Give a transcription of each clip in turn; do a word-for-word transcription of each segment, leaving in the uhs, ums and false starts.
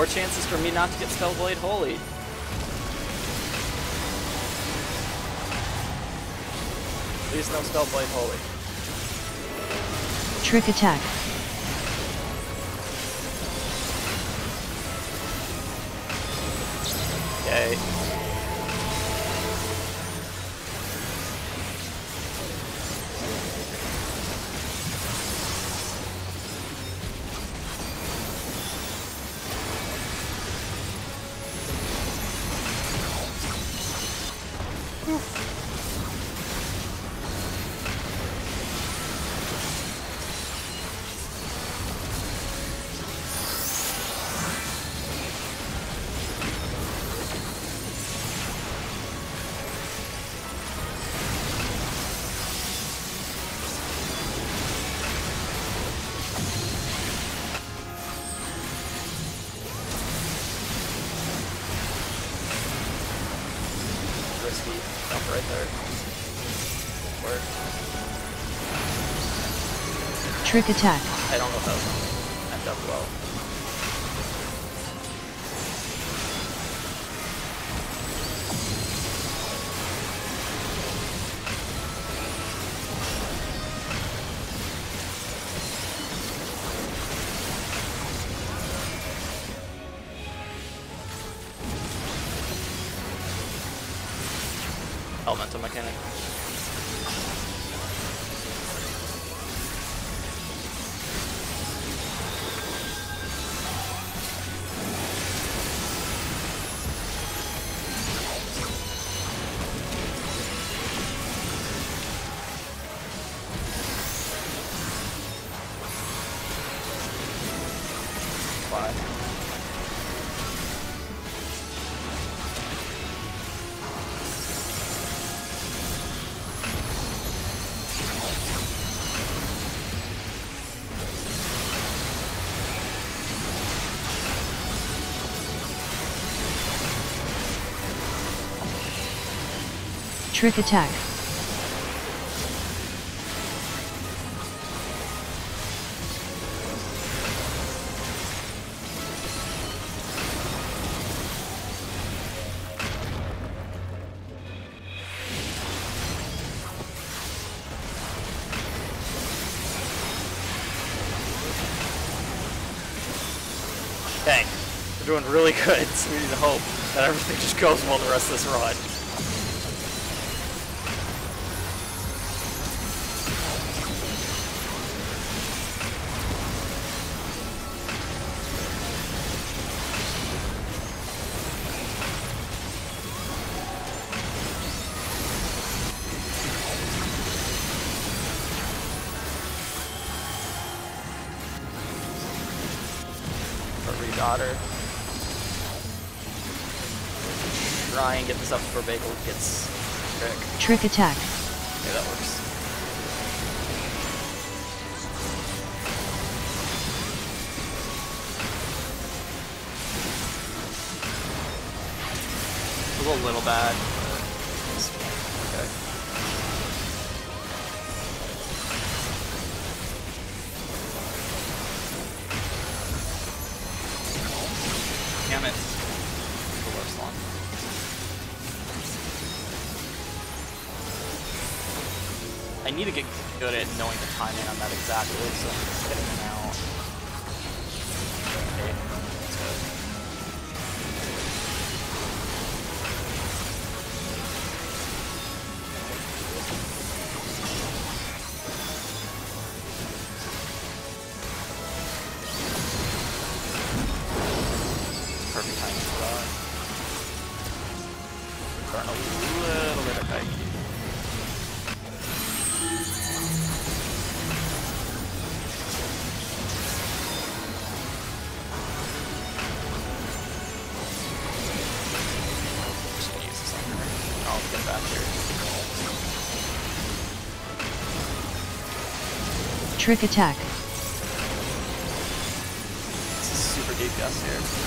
More chances for me not to get Spellblade Holy. Please no Spellblade Holy. Trick attack. Okay. Risky jump right there. Work. Trick attack. I don't know if that was end up well. Elemental mechanic. Five. Trick attack. Dang, we're doing really good, so we need to hope that everything just goes well the rest of this run. Daughter. Try and get this up before Bagel gets trick. Trick attack. Okay, that works. It was a little bad. Okay. Damn it. The worst one. I need to get good at knowing the timing on that exactly, so I'm just getting them out. Okay, that's good. Perfect timing for that. Burn a little bit of Kaiki. Just gonna use this on her. I'll get back here. Trick attack. This is super deep gust here.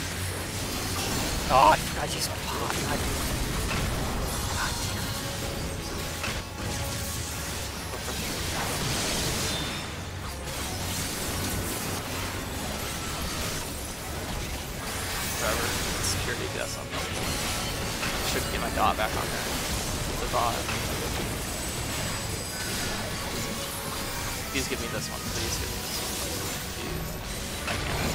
Oh, I forgot to use my pot. God damn it. God damn it. this one. Should get my dot back on there. The dot. Please give me this one. Please give me this one. Please. I can't.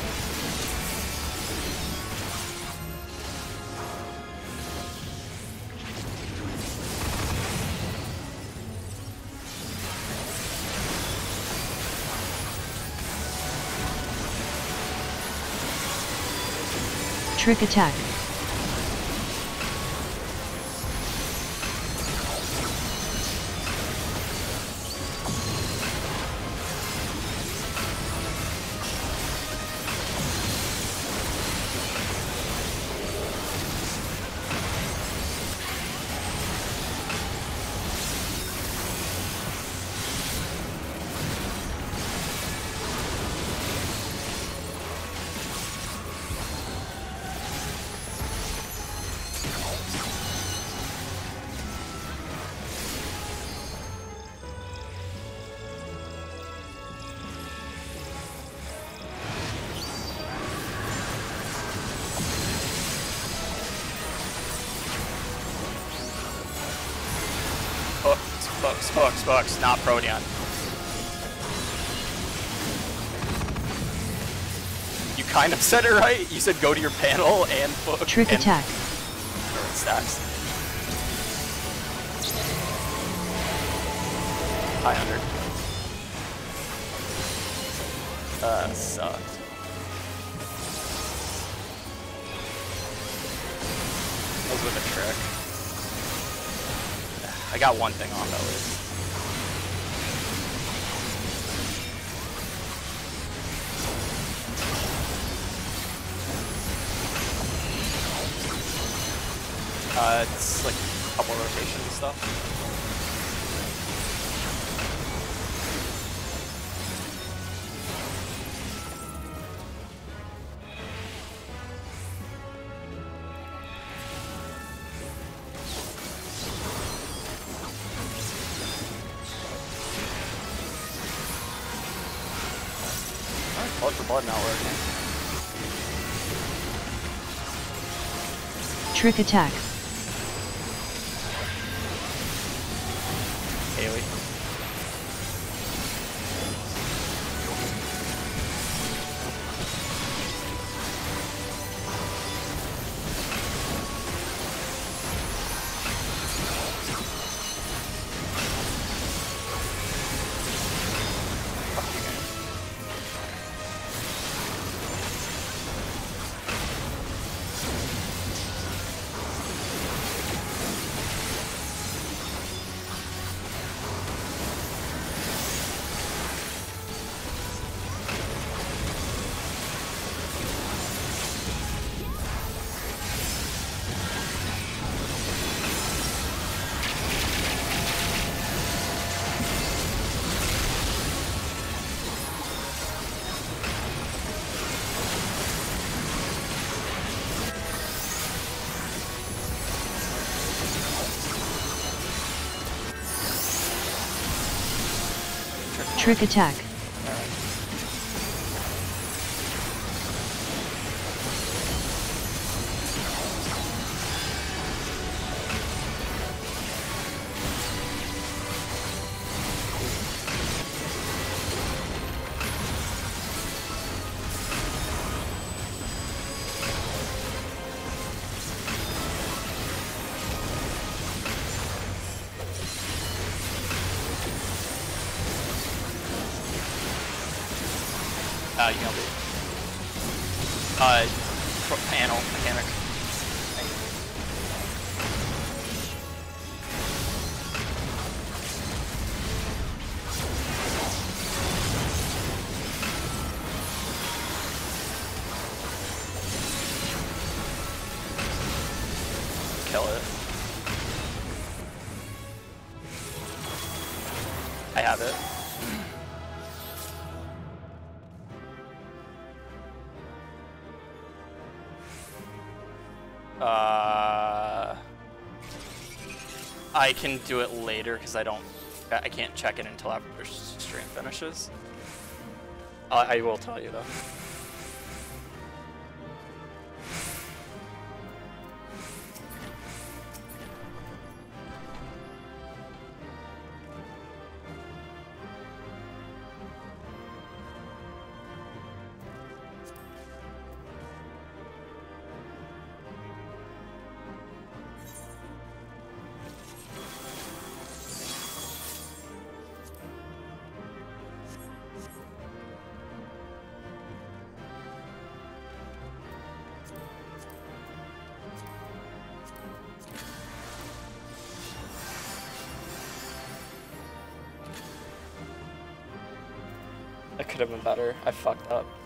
Trick attack. Books, books, books, not Protean. You kind of said it right. You said go to your panel and book. Trick and attack. Stacks. five hundred. Uh, sucks. That was with a trick. I got one thing off at least. Uh, it's like a couple rotations and stuff. Blood for blood not working. Trick attack. Haley. Trick attack. Uh, you know, uh, panel mechanic. Kill it. I have it. Uh, I can do it later because I don't, I can't check it until after stream finishes. I, I will tell you though. It could have been better. I fucked up.